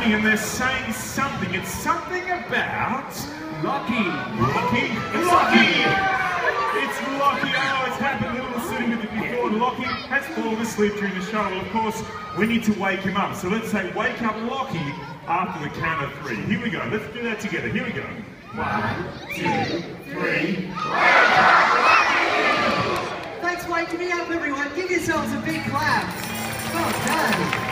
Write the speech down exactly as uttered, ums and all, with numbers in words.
Lachy, and they're saying something. It's something about Lachy. Lachy? Lachy! It's Lachy. Oh, it's happened a little sitting with it before. Lachy has fallen asleep during the show. Well, of course, we need to wake him up. So let's say, wake up Lachy after the count of three. Here we go. Let's do that together. Here we go. One, two, three. Wake up Lachy! Thanks for waking me up, everyone. Give yourselves a big clap. Well done.